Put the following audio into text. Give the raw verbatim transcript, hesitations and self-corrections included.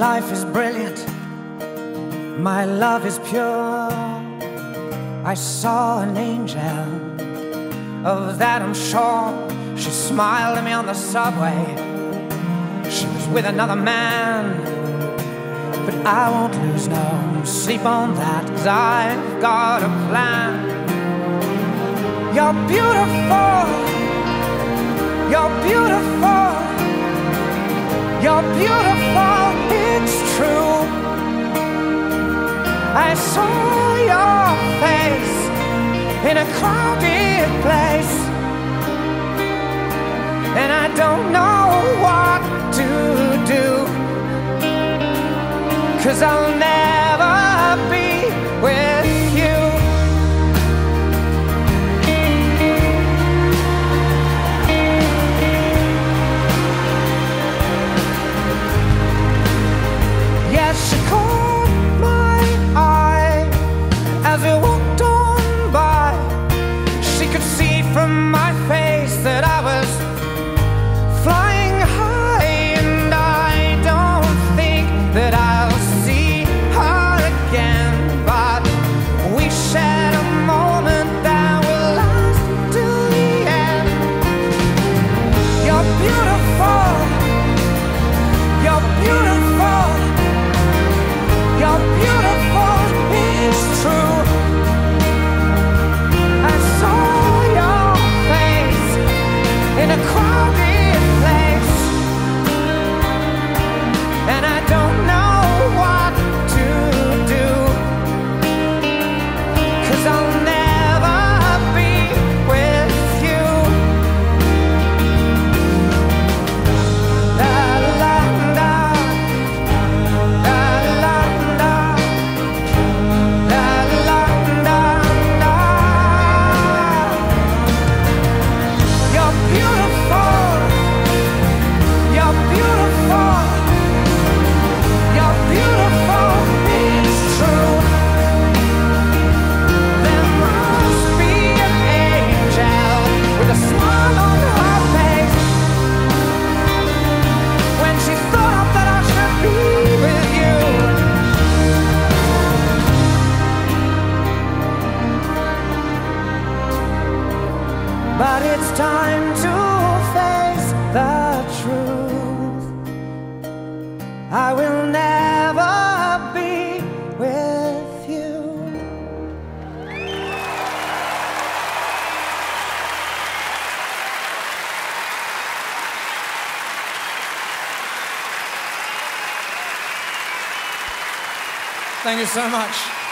life is brilliant, my love is pure. I saw an angel, of that I'm sure. She smiled at me on the subway. She was with another man, but I won't lose no sleep on that, 'cause I've got a plan. You're beautiful, you're beautiful, you're beautiful, it's true. I saw your face in a crowded place, and I don't know what to do, 'cause I'll never be with you. Yes, she caught my eye as we walked on by. She could see from my face that I was flying high, and I don't think that I'll see her again, but we shared a moment that will last till the end. You're beautiful, you're beautiful, you're beautiful, it's true. I saw your face in a crowded place, and I don't know what to do, 'cause I'll never be with you. La la la, la la la, la la la la. You're beautiful, you're beautiful, you're beautiful, it's true. There must be an angel with a smile on her face when she thought that I should be with you. But it's time to face the truth. I will never be with you. Thank you so much.